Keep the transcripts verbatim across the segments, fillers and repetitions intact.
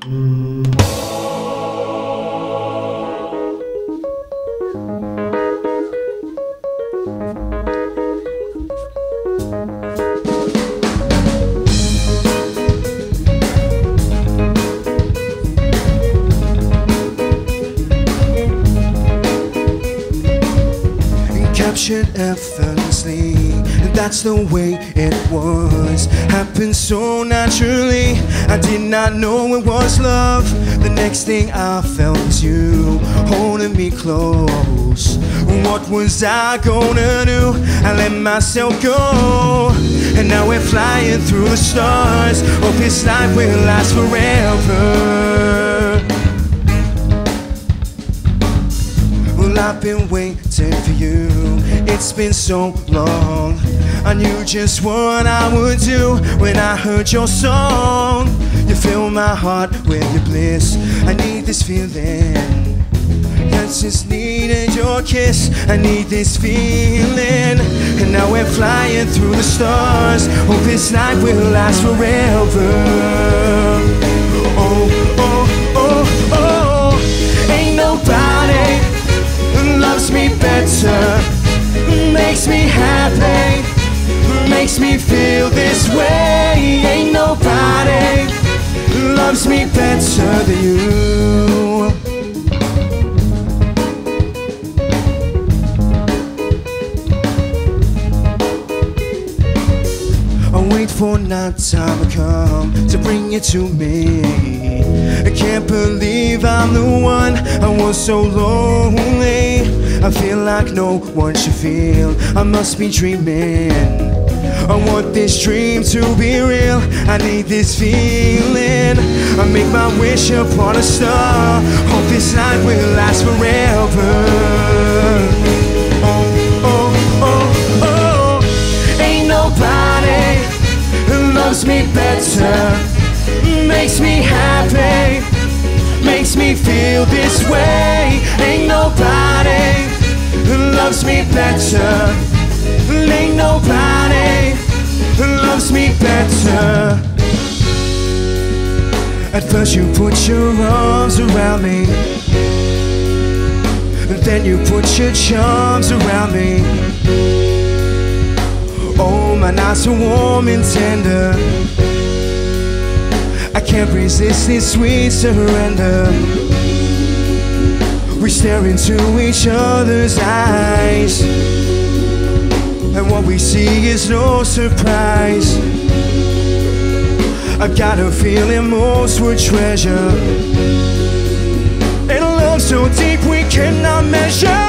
Captured effortlessly, and that's the way it was. Happened so naturally, I did not know it was love. The next thing I felt was you holding me close. What was I gonna do? I let myself go, and now we're flying through the stars. Hope this life will last forever. Well, I've been waiting for you, it's been so long. I knew just what I would do when I heard your song. You fill my heart with your bliss, I need this feeling. I just needed your kiss, I need this feeling. And now we're flying through the stars. Hope this night will last forever. Oh, oh, oh, oh. Ain't nobody loves me better, makes me happy, makes me feel this way. Ain't nobody loves me better than you. I wait for night time to come to bring you to me. I can't believe I'm the one, I was so lonely. I feel like no one should feel, I must be dreaming. I want this dream to be real, I need this feeling. I make my wish upon a star, hope this night will last forever. Oh, oh, oh, oh. Ain't nobody loves me better, makes me happy, makes me feel this way. Ain't nobody loves me better, ain't nobody loves me better. At first you put your arms around me, then you put your charms around me. Oh, my nights are warm and tender, I can't resist this sweet surrender. We stare into each other's eyes, and what we see is no surprise. I got a feeling most would treasure, and a love so deep we cannot measure.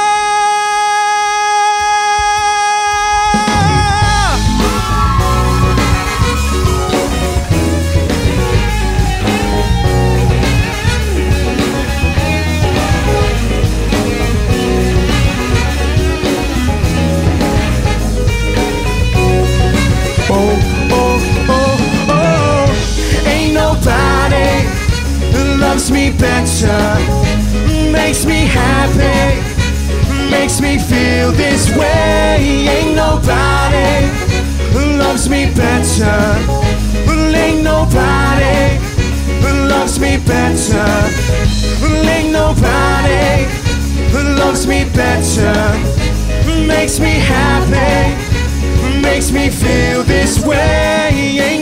Loves me better, makes me happy, makes me feel this way. Ain't nobody loves me better, ain't nobody loves me better, ain't nobody loves me better, makes me happy, makes me feel this way. Ain't